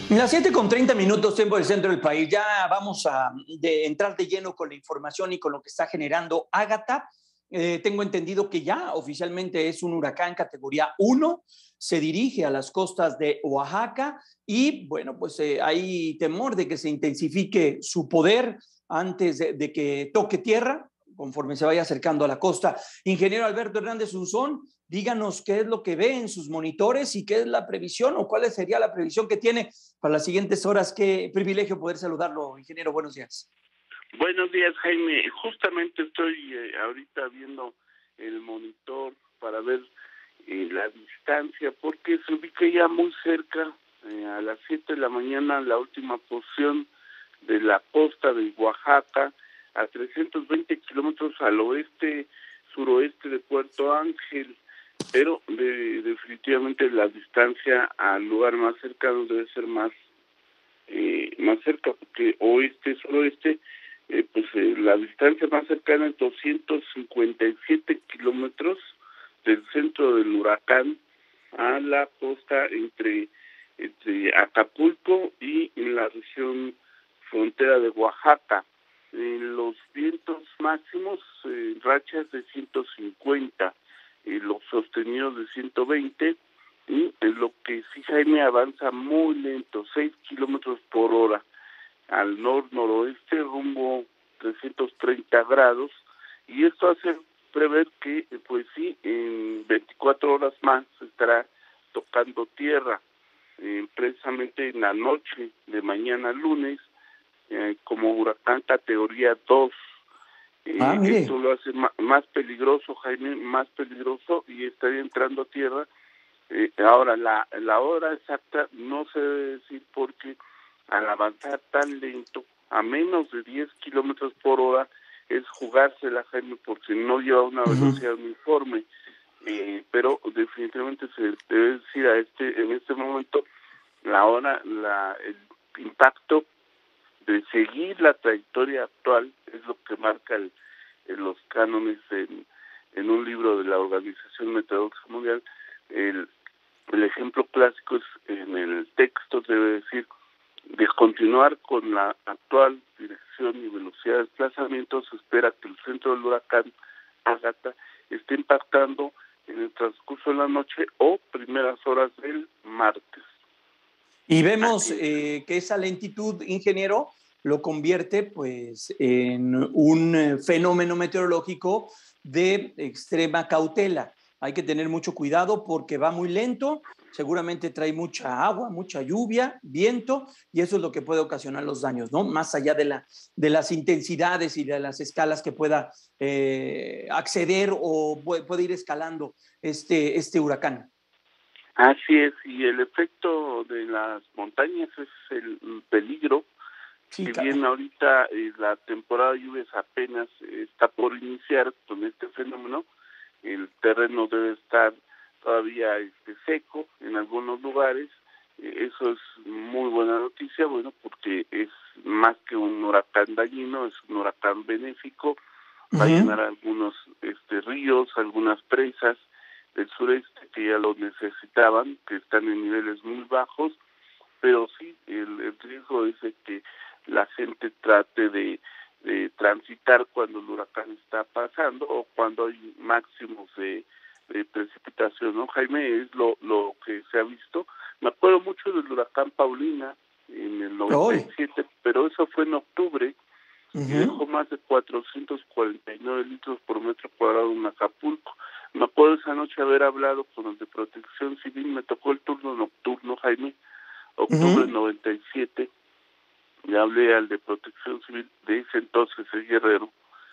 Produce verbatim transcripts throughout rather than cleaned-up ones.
Las siete con treinta minutos, tiempo del centro del país. Ya vamos a de entrar de lleno con la información y con lo que está generando Ágata. Eh, tengo entendido que ya oficialmente es un huracán categoría uno, se dirige a las costas de Oaxaca y bueno, pues eh, hay temor de que se intensifique su poder antes de, de que toque tierra, conforme se vaya acercando a la costa. Ingeniero Alberto Hernández Unzón, díganos qué es lo que ve en sus monitores y qué es la previsión o cuál sería la previsión que tiene para las siguientes horas. Qué privilegio poder saludarlo, ingeniero. Buenos días. Buenos días, Jaime. Justamente estoy eh, ahorita viendo el monitor para ver eh, la distancia, porque se ubica ya muy cerca, eh, a las siete de la mañana, la última porción de la costa de Oaxaca, a trescientos veinte kilómetros al oeste, suroeste de Puerto Ángel, pero de, definitivamente la distancia al lugar más cercano debe ser más, eh, más cerca, porque oeste, suroeste, Eh, pues eh, la distancia más cercana es doscientos cincuenta y siete kilómetros del centro del huracán a la costa entre, entre Acapulco y en la región frontera de Oaxaca. Eh, los vientos máximos, eh, rachas de ciento cincuenta, eh, los sostenidos de ciento veinte, y en lo que sí, Jaime, avanza muy lento, seis kilómetros por hora al nor-noroeste rumbo trescientos treinta grados, y esto hace prever que pues sí, en veinticuatro horas más estará tocando tierra, eh, precisamente en la noche de mañana lunes, eh, como huracán categoría dos. Ah, Eh, mire. esto lo hace ma- más peligroso, Jaime, más peligroso, y estaría entrando a tierra. Eh, ahora, la, la hora exacta no se debe decir, porque al avanzar tan lento, a menos de diez kilómetros por hora, es jugársela, Jaime, porque no lleva una Uh-huh. velocidad uniforme. Eh, pero definitivamente se debe decir a este en este momento la hora, la, el impacto de seguir la trayectoria actual es lo que marca el, en los cánones en, en un libro de la Organización Meteorológica Mundial. El, el ejemplo clásico es en el texto, debe decir, de continuar con la actual dirección y velocidad de desplazamiento. Se espera que el centro del huracán Ágata esté impactando en el transcurso de la noche o primeras horas del martes. Y vemos Así es. eh, que esa lentitud, ingeniero, lo convierte pues en un eh, fenómeno meteorológico de extrema cautela. Hay que tener mucho cuidado porque va muy lento, seguramente trae mucha agua, mucha lluvia, viento, y eso es lo que puede ocasionar los daños, ¿no? Más allá de, la, de las intensidades y de las escalas que pueda eh, acceder o puede ir escalando este, este huracán. Así es, y el efecto de las montañas es el peligro. Sí, Si caray. bien ahorita eh, la temporada de lluvias apenas eh, está por iniciar con este fenómeno, el terreno debe estar todavía este, seco en algunos lugares. Eh, eso es muy buena noticia, bueno, porque es más que un huracán dañino, es un huracán benéfico. Va a llenar Uh-huh. algunos este, ríos, algunas presas del sureste que ya lo necesitaban, que están en niveles muy bajos, pero sí, el, el riesgo es de que la gente trate de, de transitar cuando el huracán está pasando o cuando hay máximos de, de precipitación, ¿no, Jaime? Es lo, lo que se ha visto. Me acuerdo mucho del huracán Paulina en el noventa y Hoy. siete, pero eso fue en octubre, y dejó Uh-huh. más de cuatrocientos cuarenta y nueve litros por metro cuadrado en Acapulco. Me acuerdo esa noche haber hablado con los de Protección Civil, me tocó el turno nocturno, Jaime, octubre Uh-huh. noventa y siete, le hablé al de Protección Civil de ese entonces, el Guerrero,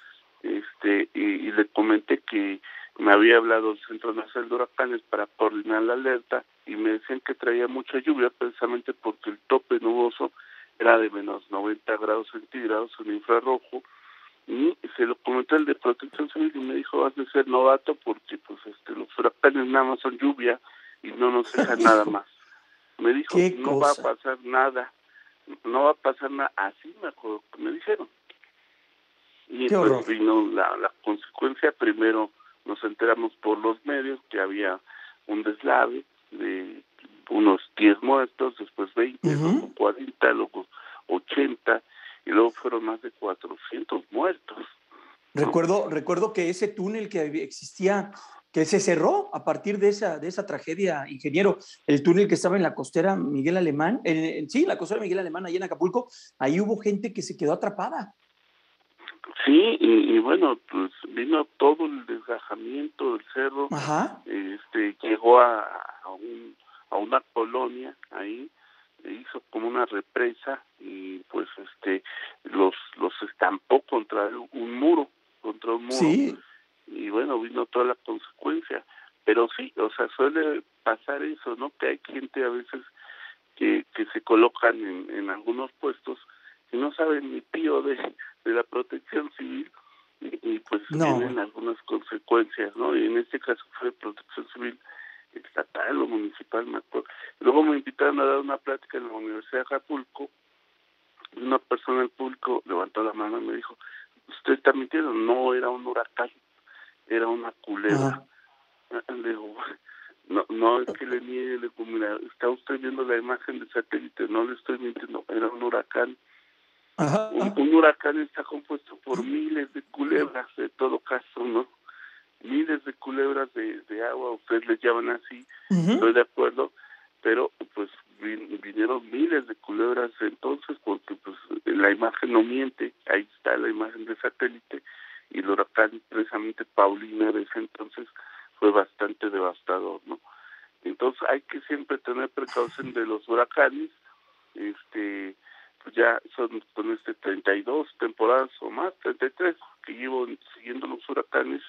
este y, y le comenté que me había hablado el Centro Nacional de Huracanes para coordinar la alerta, y me decían que traía mucha lluvia precisamente porque el tope nuboso era de menos noventa grados centígrados en infrarrojo. Y se lo comenté al de Protección Civil y me dijo: has de ser novato porque pues este los huracanes nada más son lluvia y no nos dejan nada Hijo, más. Me dijo: qué no va a cosa. pasar nada, no va a pasar nada. Así me acuerdo que me dijeron. Y Qué pues horror. vino la, la consecuencia. Primero nos enteramos por los medios que había un deslave de unos diez muertos, después veinte, Uh-huh. luego cuarenta, luego ochenta, y luego fueron más de cuatrocientos muertos, ¿no? Recuerdo, recuerdo que ese túnel que existía, que se cerró a partir de esa, de esa tragedia, ingeniero, el túnel que estaba en la costera Miguel Alemán, en, en, sí, la costera Miguel Alemán, ahí en Acapulco, ahí hubo gente que se quedó atrapada. Sí, y, y bueno, pues vino todo el desgajamiento del cerro. Ajá. Este, llegó a, a, un, a una colonia ahí, hizo como una represa y pues este los los estampó contra un muro, contra un muro, Sí. Y bueno, vino toda la consecuencia. Pero sí, o sea, suele pasar eso, ¿no? Que hay gente a veces que, que se colocan en, en algunos puestos y no saben ni pío de, de la protección civil y, y pues No. tienen algunas consecuencias, ¿no? Y en este caso fue protección civil estatal o municipal, me acuerdo. Luego me invitaron a dar una plática en la Universidad de Acapulco y una persona del público levantó la mano y me dijo, ¿usted está mintiendo? No, era un huracán, era una culebra. Ajá. Le digo, no, no es que le niegue, le digo, mira, está usted viendo la imagen de satélite, no le estoy mintiendo, era un huracán. Ajá. Un, un huracán está compuesto por miles de culebras, de todo caso, ¿no? Miles de culebras de, de agua, ustedes les llaman así, uh-huh. Estoy de acuerdo, pero pues vin, vinieron miles de culebras entonces, porque pues la imagen no miente, ahí está la imagen de satélite, y el huracán precisamente Paulina de ese entonces fue bastante devastador, ¿no? Entonces hay que siempre tener precaución de los huracanes, este pues ya son con este treinta y dos temporadas o más, treinta y tres, que llevo siguiendo los huracanes,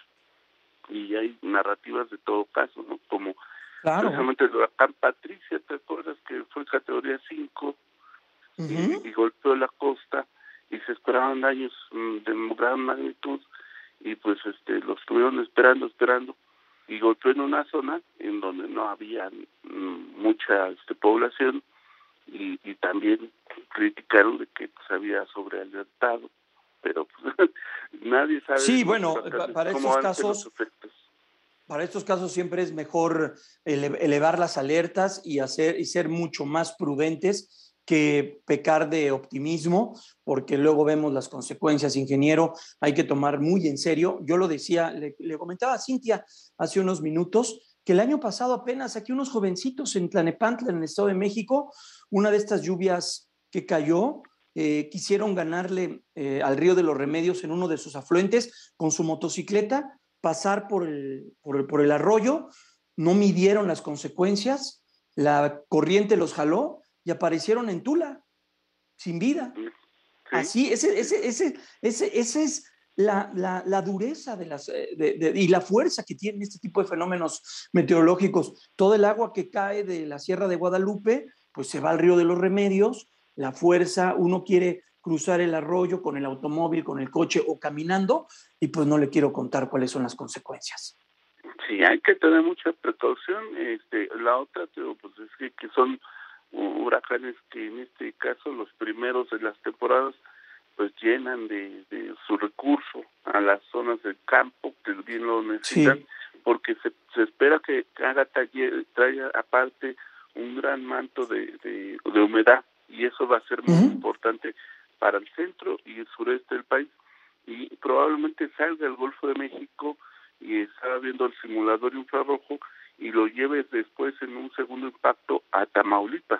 y hay narrativas de todo caso, ¿no? Como claro. Precisamente el huracán Patricia, ¿te acuerdas? Que fue categoría cinco, uh-huh. y, y golpeó la costa y se esperaban daños de gran magnitud y pues este los estuvieron esperando, esperando y golpeó en una zona en donde no había mm, mucha este, población y, y también criticaron de que pues, había sobrealertado, pero pues, nadie sabe. Sí, bueno, para estos casos, los efectos. Para estos casos siempre es mejor ele- elevar las alertas y hacer y ser mucho más prudentes que pecar de optimismo, porque luego vemos las consecuencias, ingeniero. Hay que tomar muy en serio. Yo lo decía, le, le comentaba a Cintia hace unos minutos que el año pasado apenas aquí unos jovencitos en Tlanepantla, en el Estado de México, una de estas lluvias que cayó, eh, quisieron ganarle eh, al Río de los Remedios en uno de sus afluentes con su motocicleta, pasar por el, por, el, por el arroyo, no midieron las consecuencias, la corriente los jaló y aparecieron en Tula, sin vida. Sí. Así, ese, ese, ese, ese, ese es la, la, la dureza de las, de, de, y la fuerza que tienen este tipo de fenómenos meteorológicos. Todo el agua que cae de la Sierra de Guadalupe, pues se va al Río de los Remedios, la fuerza, uno quiere cruzar el arroyo con el automóvil, con el coche o caminando, y pues no le quiero contar cuáles son las consecuencias. Sí, hay que tener mucha precaución. Este, la otra, pues es que, que son huracanes que en este caso los primeros de las temporadas pues llenan de, de su recurso a las zonas del campo que bien lo necesitan, sí. Porque se, se espera que haga taller, traiga aparte un gran manto de, de, de humedad y eso va a ser muy uh-huh. importante para el centro y el sureste del país y probablemente salga al Golfo de México y estaba viendo el simulador infrarrojo y lo lleves después en un segundo impacto a Tamaulipas.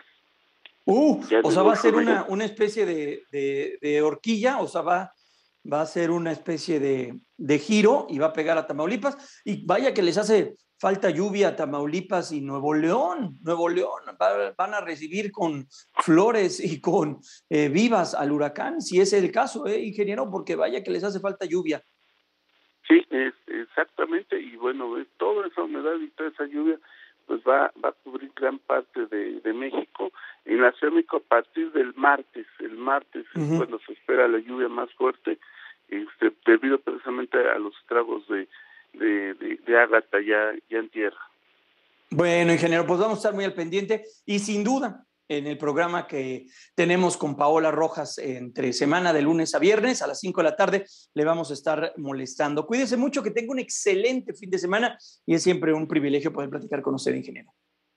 Uh, o sea, va a ser una, una especie de, de, de horquilla, o sea, va, va a ser una especie de, de giro y va a pegar a Tamaulipas. Y vaya que les hace falta lluvia a Tamaulipas y Nuevo León. Nuevo León va, van a recibir con flores y con eh, vivas al huracán, si ese es el caso, ¿eh, ingeniero? Porque vaya que les hace falta lluvia. Sí, es, exactamente, y bueno, es toda esa humedad y toda esa lluvia pues va, va a cubrir gran parte de, de México. En la Ciudad de México a partir del martes, el martes uh-huh. es cuando se espera la lluvia más fuerte, este, debido precisamente a los estragos de, de, de, de Ágata ya, ya en tierra. Bueno, ingeniero, pues vamos a estar muy al pendiente y sin duda en el programa que tenemos con Paola Rojas entre semana de lunes a viernes a las cinco de la tarde le vamos a estar molestando. Cuídese mucho, que tenga un excelente fin de semana y es siempre un privilegio poder platicar con usted, ingeniero.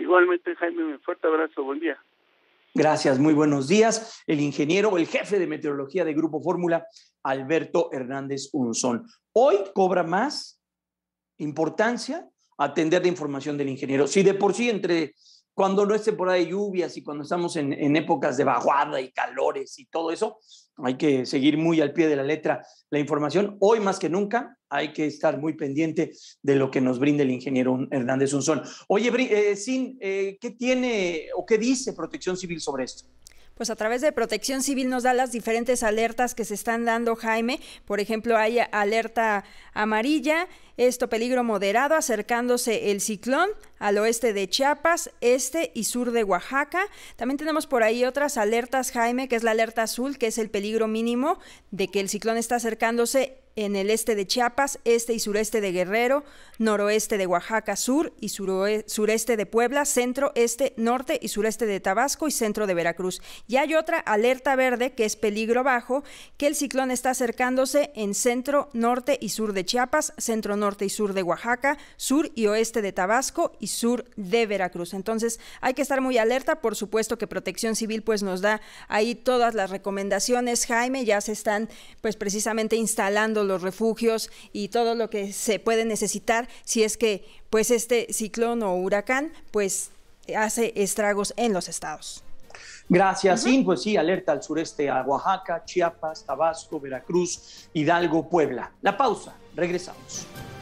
Igualmente, Jaime, un fuerte abrazo, buen día. Gracias, muy buenos días. El ingeniero, el jefe de meteorología de Grupo Fórmula, Alberto Hernández Unzón. Hoy cobra más importancia atender la información del ingeniero. Si de por sí entre cuando no es temporada de lluvias y cuando estamos en, en épocas de vaguada y calores y todo eso, hay que seguir muy al pie de la letra la información. Hoy más que nunca hay que estar muy pendiente de lo que nos brinde el ingeniero Hernández Unzón. Oye, eh, Sin, eh, ¿qué tiene o qué dice Protección Civil sobre esto? Pues a través de Protección Civil nos da las diferentes alertas que se están dando, Jaime. Por ejemplo, hay alerta amarilla, esto peligro moderado, acercándose el ciclón al oeste de Chiapas, este y sur de Oaxaca. También tenemos por ahí otras alertas, Jaime, que es la alerta azul, que es el peligro mínimo de que el ciclón está acercándose en el este de Chiapas, este y sureste de Guerrero, noroeste de Oaxaca, sur y sureste de Puebla, centro, este, norte y sureste de Tabasco y centro de Veracruz. Y hay otra alerta verde que es peligro bajo, que el ciclón está acercándose en centro, norte y sur de Chiapas, centro, norte y sur de Oaxaca, sur y oeste de Tabasco y sur de Veracruz. Entonces hay que estar muy alerta. Por supuesto que Protección Civil pues nos da ahí todas las recomendaciones, Jaime. Ya se están pues precisamente instalando los refugios y todo lo que se puede necesitar si es que pues este ciclón o huracán pues hace estragos en los estados. Gracias, uh-huh. Sin, pues sí, alerta al sureste a Oaxaca, Chiapas, Tabasco, Veracruz, Hidalgo, Puebla. La pausa, regresamos.